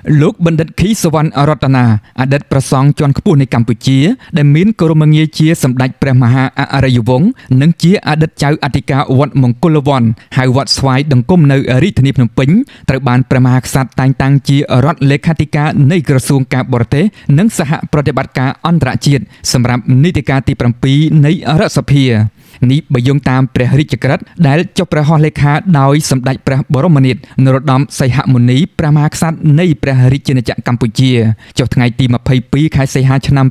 លោកបណ្ឌិត ខី សុវណ្ណ រតនាអតីតព្រះសង្ឃជាន់ខ្ពស់នៃកម្ពុជាដែលមានគោរមងារជាសម្ដេចព្រះមហាអរិយវង្សនិងជាអតីតចៅអធិការវត្តមង្គលវ័នហៅវត្តស្វាយដង្គមនៅរាជធានីភ្នំពេញត្រូវបានព្រះមហាក្សត្រតែងតាំងជារដ្ឋលេខាធិការនៃក្រសួងការបរទេសនិងសហប្រតិបត្តិការអន្តរជាតិសម្រាប់នីតិកាលទី7នៃរដ្ឋសភានេះបើយោងតាមព្រះរាជក្រឹត្យដែលចុះព្រះហស្ថលេខាដោយសម្ដេចព្រះបរមនាថនរោត្តមសីហមុនីព្រះមហាក្សត្រនៃព្រះរាជាណាចក្រកម្ពុជាចុះថ្ងៃទី22ខែសីហាឆ្នាំ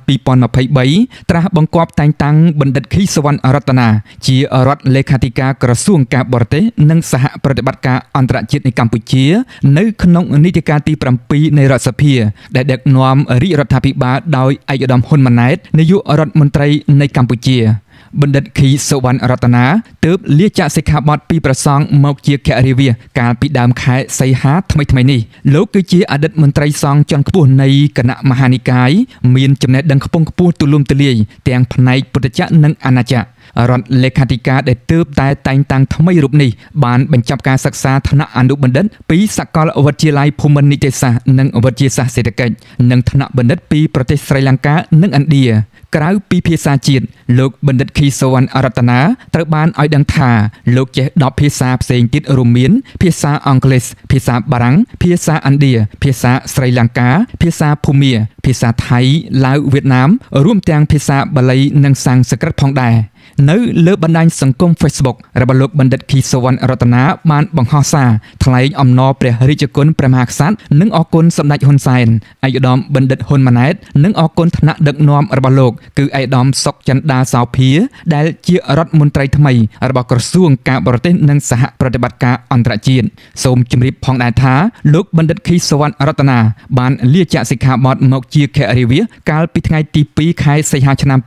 2023ត្រាស់បង្គាប់តែងតាំងបណ្ឌិត ខី សុវណ្ណ រតនាជារដ្ឋលេខាធិការក្រសួងការបរទេសនិងសហប្រតិបត្តិការអន្តរជាតិនៃកម្ពុជានៅក្នុងនីតិកាលទី7នៃរដ្ឋសភាដែលដឹកនាំរាជរដ្ឋាភិបាលដោយឯកឧត្តមហ៊ុនម៉ាណែតនាយករដ្ឋមន្ត្រីនៃកម្ពុជាបណ្ឌិត ខី សុវណ្ណ រតនាទើបលាចាកសិក្ខាបទពីព្រះសង្ឃមកជាខរិវាសកាលពីដើមខែសីហាថ្មីនេះលោកគឺជាអតីតមន្ត្រីសង្ឃជាន់ខ្ពស់នៃគណៈមហានិកាយមានចំណេះដឹងខ្ពង់ខ្ពស់ទូលំទូលាយទាំងផ្នែកពុទ្ធចក្រនិងអនាចក្ររដ្ឋលេខាធិការដែលទើបតែតែងតាំងថ្មីរូបនេះបានបញ្ចប់ការសិក្សាថ្នាក់អនុបណ្ឌិតពីសាកលវិទ្យាល័យភូមិន្ទនីតិសាស្ត្រនិងវិទ្យាសាស្ត្រសេដ្ឋកិច្ចនិងថ្នាក់បណ្ឌិតពីប្រទេសស្រីលង្កានិងឥណ្ឌាក្រៅពីភាសាជាតិលោកបណ្ឌិត ខី សុវណ្ណ រតនាត្រូវបានឲ្យដឹងថាលោកចេះ10ភាសាផ្សេងទៀតរួមមានភាសាអង់គ្លេសភាសាបារាំងភាសាឥណ្ឌាភាសាស្រីលង្កាភាសាភូមាភាសាថៃឡាវវៀតណាមរួមទាំងភាសាបាលីនិងសំស្ក្រឹតផងដែរនៅលើបណ្ដាញសង្គម Facebook របស់លោកបណ្ឌិត ខី សុវណ្ណ រតនាបានបង្ហោះសារថ្លែងអំណរព្រះរាជគុណព្រះមហាក្សត្រនិងអរគុណសម្ដេចហ៊ុនសែនឯកឧត្តមបណ្ឌិតហ៊ុនម៉ាណែតនិងអរគុណថ្នាក់ដឹកនាំរបស់លោកគឺឯកឧត្តមសុកចិន្តាសោភាដែលជារដ្ឋមន្ត្រីថ្មីរបស់ក្រសួងការបរទេសនិងសហប្រតិបត្តិការអន្តរជាតិសូមជម្រាបផងដែរថាលោកបណ្ឌិត ខី សុវណ្ណ រតនាបានលាចាកសិក្ខាបទមកជាខរិវាសកាលពីថ្ងៃទី2ខែសីហាឆ្នាំ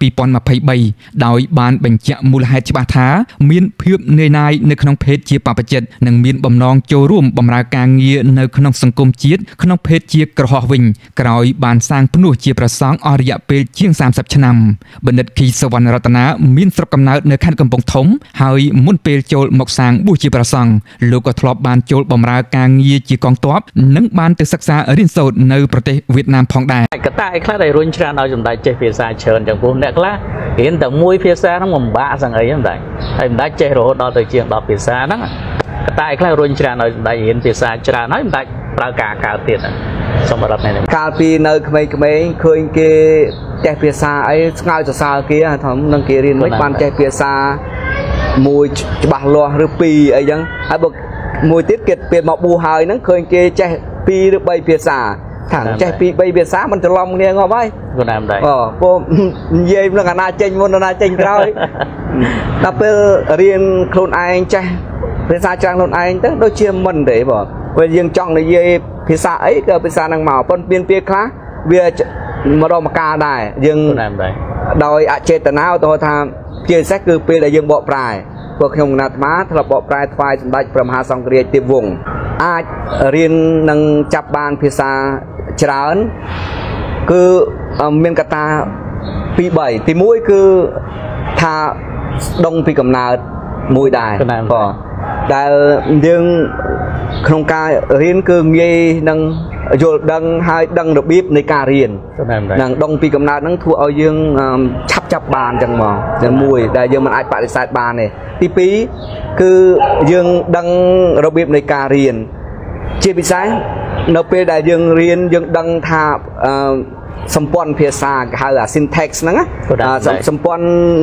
2023ដោយបានបញ្ជាក់មូលហេតុច្បាស់ថាមានភាពនឿយណាយនៅក្នុងភេទជាបព្វជិតនិងមានបំណងចូលរួមបម្រើការងារនៅក្នុងសង្គមជាតិក្នុងភេទជាក្រហមវិញក្រោយបានសាងផ្នួសជាព្រះសង្ឃអស់រយៈពេលជាង30ឆ្នាំបណ្ឌិត ខី សុវណ្ណ រតនាមានស្រុកកំណើតនៅខេត្តកំពង់ធំហើយមុនពេលចូលមកសាងបួសជាព្រះសង្ឃលោកក៏ធ្លាប់បានចូលបម្រើការងារជាកងទ័ពនិងបានទៅសិក្សារៀនសូត្រនៅប្រទេសវៀតណាមផងដែរកតាឯខ្លះដែលរុញច្រានឲ្យសម្ដេចចេះភាសាច្រើនទាំងព្រោះអ្នកខ្លះរៀនតែមួយភាសាហ្នឹងមិនបាក់សឹងអីហ្នឹងដែរហើយសម្ដេចចេះរហូតដល់ទៅជាង10ភាសាហ្នឹងកតាឯខ្លះរុញច្រានឲ្យសម្ដេចរៀនភាសាច្រើនហើយសម្ដេចប្រើការកើតទៀតសម្រាប់នេះកាលពីនៅក្មេងៗឃើញគេចេះភាសាអីស្ងើចសរសើរគេថានឹងគេរៀនមិនបានចេះភាសាមួយច្បាស់លាស់ឬពីរអីចឹងហើយបើមួយទៀតគេពេលមកបួសហើយហ្នឹងឃើញគេចេះ2ឬ3ភាសាថាចេះ2 3ភាសាមិនច្រឡំគ្នាងាប់ហើយគាត់តាមដែរពួកនិយាយនឹងអាណាចេញមុនអាណាចេញក្រោយដល់ពេលរៀនខ្លួនឯងចេះភាសាច្រើនខ្លួនឯងទៅដូចជាមិនទេបងពេលយើងចង់និយាយភាសាអីក៏ភាសាហ្នឹងមកប៉ុន្តែមានពាក្យខ្លះវាម្ដងម្កាលដែរយើងដោយអចេតនាទៅថាជាពិសេសគឺពេលដែលយើងបកប្រែពួកខ្ញុំគណៈអាត្មាធ្លាប់បកប្រែថ្វាយសម្ដេចព្រះមហាសង្ឃរាជទេពវង្សអាចរៀននឹងចាប់បានភាសាច្រើនគឺមានកត្តា2 3ទី1គឺថាដងពីកំណើតមួយដែរបងដែលយើងក្នុងការរៀនគឺងាយនឹងយល់ដឹងហើយដឹងរបៀបនៃការរៀននឹងដងពីកំណើតហ្នឹងធ្វើឲ្យយើងឆាប់ចាប់បានចឹងមកតែមួយដែលយើងមិនអាចបដិសេធបានទេទី2គឺយើងដឹងរបៀបនៃការរៀនជាពិសេសនៅពេលដែលយើងរៀនយើងដឹងថាសម្ព័ន្ធភាសាគេហៅ syntax ហ្នឹងសម្ព័ន្ធ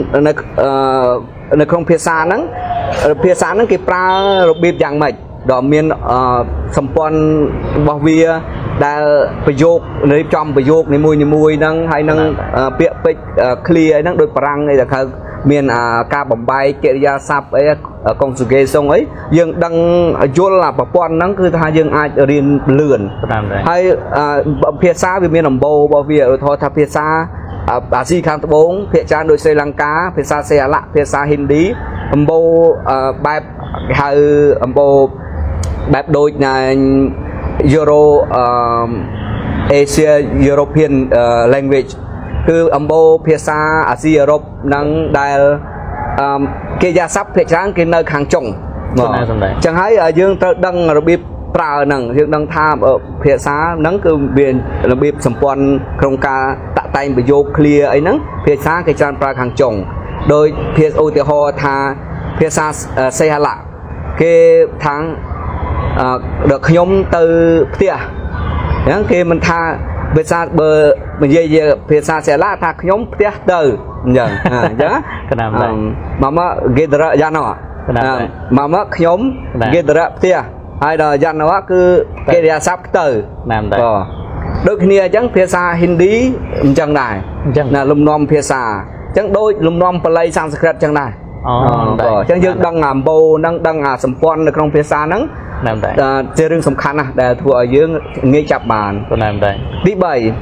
នៅក្នុងភាសាហ្នឹងគេប្រើរបៀបយ៉ាងម៉េចដល់មានសម្ព័ន្ធរបស់វាដែលប្រយោគរៀបចំប្រយោគនីមួយហ្នឹងហើយនឹងពាក្យពេចន៍ clear អីហ្នឹងដូចបារាំងអីតែខៅមានការបំបែកកិរិយាសព្ទអី conjugation អីយើងដឹងយល់ប្រព័ន្ធហ្នឹងគឺថាយើងអាចរៀនលឿនហើយភាសាវាមានដំបូលរបស់វាឧទាហរណ៍ថាភាសាអាស៊ីខាងត្បូងភាគច្រើនដូចស្រីលង្កាភាសាសេអាឡៈភាសាហិណ្ឌីដំបូលបែបគេហៅដំបូលបែបដូចណា Euro Asia European language គឺអំបូរភាសាអាស៊ីអឺរ៉ុបនឹងដែលគេយ៉ាស័ព្ទភាគច្រើនគេនៅខាងចុងចឹងហើយយើងត្រូវដឹងរបៀបប្រើនឹងយើងដឹងថាភាសាហ្នឹងគឺមានរបៀបសម្ព័ន្ធក្នុងការតាក់តែងប្រយោគ clear អីហ្នឹងភាសាគេច្រើនប្រើខាងចុងដោយភាសាឧទាហរណ៍ថាភាសាសេហឡាគេថាដល់ខ្ញុំទៅផ្ទះអញ្ចឹងគេមិនថាភាសាបើនិយាយភាសាសេឡាថាខ្ញុំផ្ទះទៅអញ្ចឹងកណាមដែរមកគេដរយ៉ាណោមកខ្ញុំគេដរផ្ទះហើយដល់យ៉ាណោគឺគេរិយាស័ព្ទទៅណាមដែរដូចគ្នាអញ្ចឹងភាសាហិណ្ឌីអញ្ចឹងដែរអញ្ចឹងណាលំនាំភាសាអញ្ចឹងដូចលំនាំបាលីសំស្ក្រឹតអញ្ចឹងដែរអញ្ចឹងយើងដឹងអាម្បូរហ្នឹងដឹងអាសម្ព័ន្ធនៅក្នុងភាសាហ្នឹងជារឿងសំខាន់ណាស់ដែលធ្វើឲ្យយើងងាយចាប់បានណាស់ដែរទី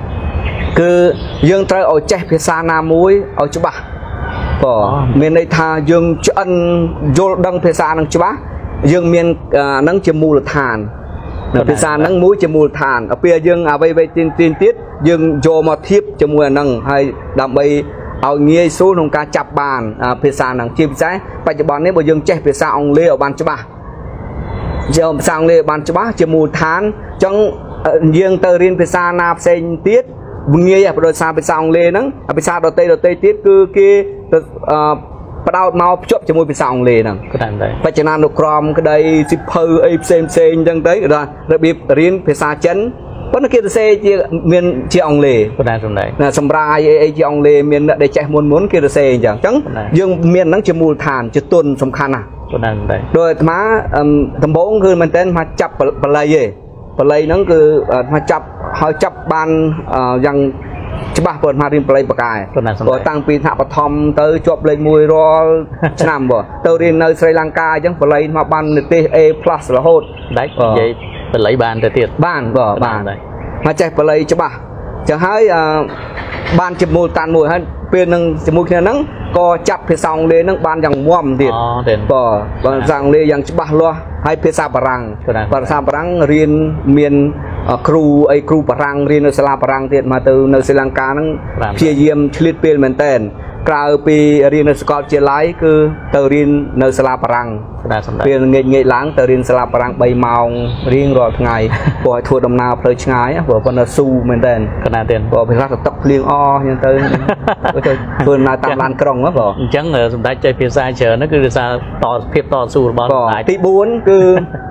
3គឺយើងត្រូវឲ្យចេះភាសាណាមួយឲ្យច្បាស់មានន័យថាយើងឆ្អិនយល់ដឹងភាសាហ្នឹងច្បាស់យើងមានហ្នឹងជាមូលដ្ឋានភាសាហ្នឹងមួយជាមូលដ្ឋានដល់ពេលយើងអ្វីទៀតយើងយកមកធៀបជាមួយអាហ្នឹងហើយដើម្បីឲ្យងាយស្រួលក្នុងការចាប់បានភាសាហ្នឹងជាពិសេសបច្ចុប្បន្ននេះបើយើងចេះភាសាអង់គ្លេសឲ្យបានច្បាស់យកភាសាអង់គ្លេសបានច្បាស់ជាមូលដ្ឋានអញ្ចឹងយើងទៅរៀនភាសាណាផ្សេងទៀតងាយដោយសារភាសាអង់គ្លេសហ្នឹងភាសាដទៃទៀតគឺគេផ្ដោតមកភ្ជាប់ជាមួយភាសាអង់គ្លេសហ្នឹងបច្ចនានុក្រមក្តីសិភៅអីផ្សេងអញ្ចឹងទៅដល់របៀបរៀនភាសាចិនប៉ុន្តែគេសរសេរជាមានជាអង់គ្លេសសម្រាយអីជាអង់គ្លេសមានអ្នកដែលចេះមុនគេសរសេរអញ្ចឹងយើងមានហ្នឹងជាមូលដ្ឋានជាទុនសំខាន់ណាស់ដោយអាត្មាដំបូងគឺមែនតើមកចាប់បល័យឯងបល័យហ្នឹងគឺមកចាប់ហើយចាប់បានយ៉ាងច្បាស់បើអាត្មារៀនបល័យបកែបើតាំងពីថ្នាក់បឋមទៅជាប់លេខ1រាល់ឆ្នាំទៅរៀននៅស្រីលង្កាអញ្ចឹងបល័យមកបាននិទេស A+ រហូតដាច់និយាយបល័យបានទៅទៀតបានមកចេះបល័យច្បាស់ចឹងហើយបានជាមូលដ្ឋានមួយហើយពេលនឹងជាមួយគ្នាហ្នឹងក៏ចាប់ភាសាអង់គ្លេសហ្នឹងបានយ៉ាងមាំទៀតភាសាអង់គ្លេសយ៉ាងច្បាស់លាស់ហើយភាសាបារាំងរៀនមានគ្រូបារាំងរៀននៅសាលាបារាំងទៀតមកទៅនៅស្រីលង្កាហ្នឹងព្យាយាមឆ្លៀតពេលមែនតើក្រៅពីរៀននៅសាកលវិទ្យាល័យគឺទៅរៀននៅសាលាបារាំងពេលងាយឡើងទៅរៀនសាលាបារាំង3ម៉ោងរៀងរាល់ថ្ងៃព្រោះឲ្យធ្វើដំណើរផ្លូវឆ្ងាយព្រោះប៉ុន្តែស៊ូមែនតើកណាទៀតព្រោះភាសាទឹកភ្លៀងអអញ្ចឹងទៅធ្វើដំណើរតាមឡានក្រុងហ៎បងអញ្ចឹងសម្ដេចចេះភាសាច្រើនហ្នឹងគឺភាសាភាពតស៊ូរបស់សម្ដេចទី4គឺ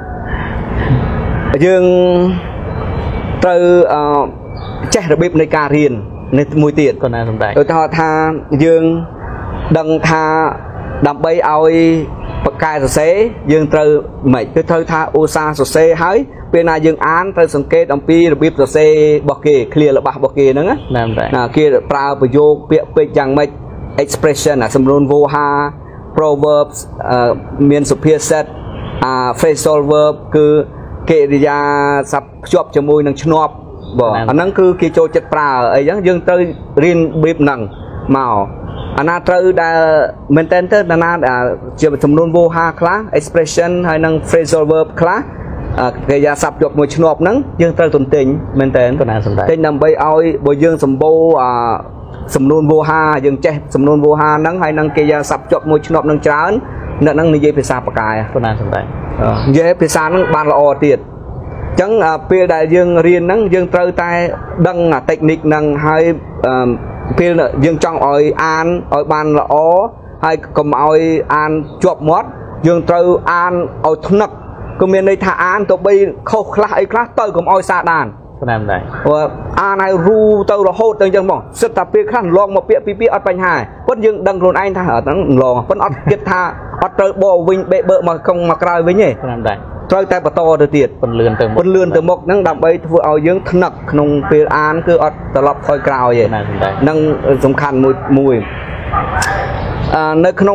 យើងត្រូវចេះរបៀបនៃការរៀននេះមួយទៀតក៏ណាសម្ដេចឧទាហរណ៍ថាយើងដឹងថាដើម្បីឲ្យបកកែសរសេរយើងត្រូវមិនគឺត្រូវថាឧស្សាហ៍សរសេរហើយពេលណាយើងអានត្រូវសង្កេតអំពីរបៀបសរសេររបស់គេឃ្លារបស់គេហ្នឹងណាគេប្រើប្រយោគពាក្យពេចន៍យ៉ាងម៉េច expression សំនួនវោហា proverbs មានសុភាសិតphrasal verb គឺកិរិយាសព្ទភ្ជាប់ជាមួយនឹងឈ្នាប់អាហ្នឹងគឺគេចូលចិត្តប្រើអីចឹងយើងត្រូវរៀនបែបហ្នឹងមកអាណាត្រូវដែលមែនតើណាជាចំនួនវោហាខ្លះ expression ហើយនឹង phrasal verb ខ្លះកិរិយាសព្ទជាប់មួយឈ្នាប់ហ្នឹងយើងត្រូវទន្ទិញមែនតើទិញដើម្បីឲ្យបើយើងសម្បូរសំនួនវោហាយើងចេះសំនួនវោហាហ្នឹងហើយនឹងកិរិយាសព្ទជាប់មួយឈ្នាប់ហ្នឹងច្រើនអ្នកហ្នឹងនិយាយភាសាបកកែប៉ុណ្ណាសម្ដេចនិយាយភាសាហ្នឹងបានល្អទៀតអញ្ចឹងពេលដែលយើងរៀនហ្នឹងយើងត្រូវតែដឹងតិចនិកហ្នឹងហើយពេលយើងចង់ឲ្យអានឲ្យបានល្អហើយកុំឲ្យអានជាប់មាត់យើងត្រូវអានឲ្យថ្នឹកគឺមានន័យថាអានទៅបីខុសខ្លះអីខ្លះទៅកុំឲ្យសាដានណាស់ដែរអានឲ្យរូទៅរហូតទៅអញ្ចឹងបងសិតតែពេលខ្លះឡងមកពាក្យពីរពាក្យអត់បញ្ហាប៉ុន្តែយើងដឹងខ្លួនឯងថាហ្នឹងឡងប៉ុន្តែអត់គិតថាអត់ត្រូវបកវិញបេបើមកកង់មកក្រោយវិញទេណាស់ដែរត្រូវតែបន្តទៅទៀតពន្លឿនទៅមុខហ្នឹងដើម្បីធ្វើឲ្យយើងថ្នឹកក្នុងពេលអានគឺអត់ត្រឡប់ថយក្រោយទេហ្នឹងសំខាន់មួយនៅក្នុង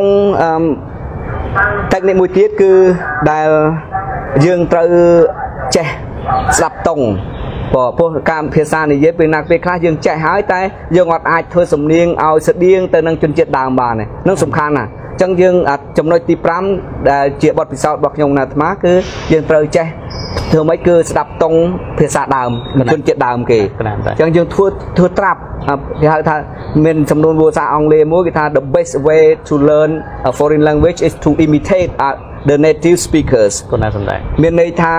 techniqueមួយទៀតគឺដែលយើងត្រូវចេះស្ដាប់តង់ព្រោះការភាសានិយាយពេលណាពេលខ្លះយើងចេះហើយតែយើងអត់អាចធ្វើសំនៀងឲ្យស្តៀងទៅនឹងជនជាតិដើមបានទេនឹងសំខាន់ណាស់អញ្ចឹងយើងចំណុចទី5ដែលជាបទពិសោធន៍របស់ខ្ញុំនៅអាត្មាគឺយើងត្រូវចេះធ្វើម៉េចគឺស្ដាប់តង់ភាសាដើមជនជាតិដើមគេអញ្ចឹងយើងធ្វើត្រាប់គេហៅថាមានចំនួនភាសាអង់គ្លេសមួយគេថា the best way to learn a foreign language is to imitate the native speakers ប៉ុណ្ណាសម្ដេចមានន័យថា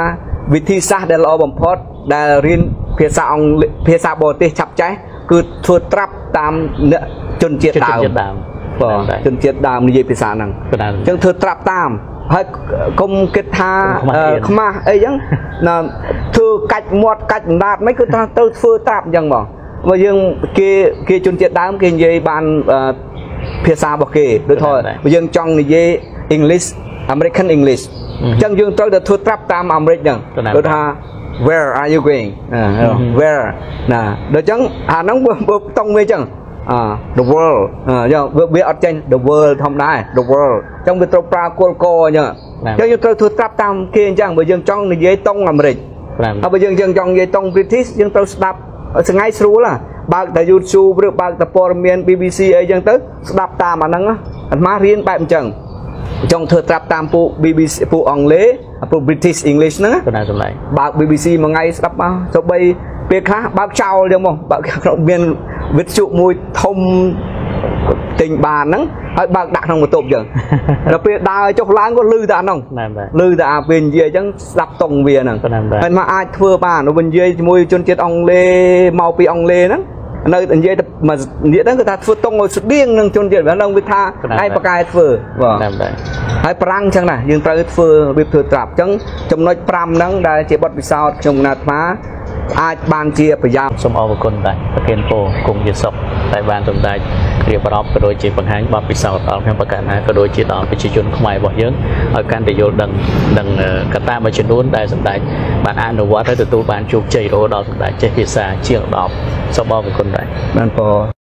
วิธีศาสตร์ได้รอบอมพอดได้เรียนภาษาอังกฤษภาษาบอลที่ฉับใจคือทัวตรับตามเนื้อจนเจียดดาวจนเจียดดาวในภาษาหนังจังทัวตรับตามให้กรมกิจาขมาไอ้ยังน่ะทัวกัดหมดกัดดาบไม่คือทัวทัวตรับยังบอกว่ายังเกจนเจียดดาวเกย์บานภาษาบอกเกย์โดยทอยว่ายังจังในEnglish American English จังยังต้องทัวตรับตามอเมริกยังโดยทาWhere are you going? Where? Nè, được chăng? Nóng tông về chăng? The world. Về ở trên the world thông đài. The world. Trong cái trâu pra cô nhá. Trong như tôi thuộc trap tam kia chăng? Bởi dân trong này dây tông Americ. Bởi dân trong dây tông British dân tôi đạp ngay sưu là bác ta YouTube, bác ta Portman, BBC ấy dân tới đạp tam mà nâng á. Má riêng bạp chăng? Trong thơ trap tam phụ BBC phụ Anh lễ phụ British English nữa bác BBC mà ngay đáp bao sau bây việc khác bác chào được không bác động viên viết trụ mùi thông tình bàn nữa bác đặt trong một tộp giờ đặc biệt đa cho láng có lư ta không lư ta bên dưới chẳng đập tổng về nè mà ai thưa bà nó bên dưới mùi chôn chết ông lê mau bị ông lê đó nơi bên dưới mà nghĩa đó người ta phượt tông ngồi sụt điên nâng chôn chết với ông với tha ai bạc ai phượt hai prang chẳng này nhưng tới phượt bị phượt trap chẳng trong nói pram nắng đã chỉ bắt bị sao trong nát má ai ban chia phải giao สมอบุคคลใดประเคนโปคงจะศพใต้บ้านตรงใดเรียบร้อยก็โดยจีบังคับบัพพิสาวตอนเพียงประกาศนะก็โดยจีตอนไปชี้จุนขมายบอกเยอะเอาการประโยชน์ดังกระตามาชนุนได้สำได้บ้านอ่านหรือว่าได้ตัวบ้านจุกใจโรดอสำได้เจพิซาเชี่ยงดอกสมอบุคคลใดบ้านพอ